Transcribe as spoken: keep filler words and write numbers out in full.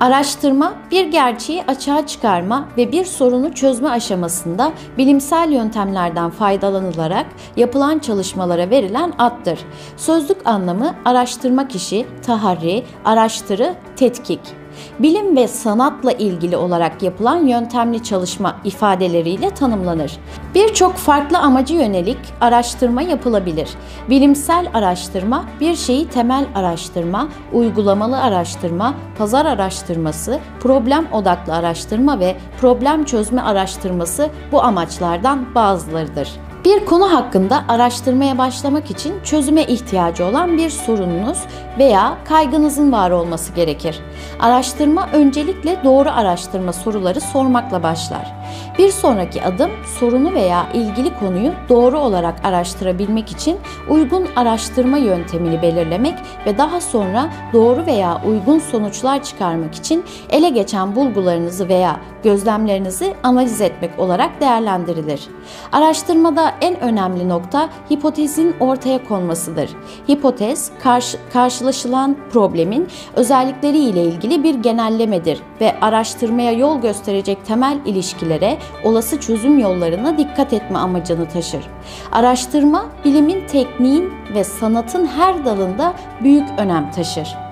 Araştırma, bir gerçeği açığa çıkarma ve bir sorunu çözme aşamasında bilimsel yöntemlerden faydalanılarak yapılan çalışmalara verilen addır. Sözlük anlamı araştırma kişi, taharri, araştırı, tetkik. Bilim ve sanatla ilgili olarak yapılan yöntemli çalışma ifadeleriyle tanımlanır. Birçok farklı amaca yönelik araştırma yapılabilir. Bilimsel araştırma, bir şeyi temel araştırma, uygulamalı araştırma, pazar araştırması, problem odaklı araştırma ve problem çözme araştırması bu amaçlardan bazılarıdır. Bir konu hakkında araştırmaya başlamak için çözüme ihtiyacı olan bir sorununuz veya kaygınızın var olması gerekir. Araştırma öncelikle doğru araştırma soruları sormakla başlar. Bir sonraki adım sorunu veya ilgili konuyu doğru olarak araştırabilmek için uygun araştırma yöntemini belirlemek ve daha sonra doğru veya uygun sonuçlar çıkarmak için ele geçen bulgularınızı veya gözlemlerinizi analiz etmek olarak değerlendirilir. Araştırmada en önemli nokta hipotezin ortaya konmasıdır. Hipotez, karşı, karşılaşılan problemin özellikleri ile ilgili bir genellemedir ve araştırmaya yol gösterecek temel ilişkilere, olası çözüm yollarına dikkat etme amacını taşır. Araştırma, bilimin, tekniğin ve sanatın her dalında büyük önem taşır.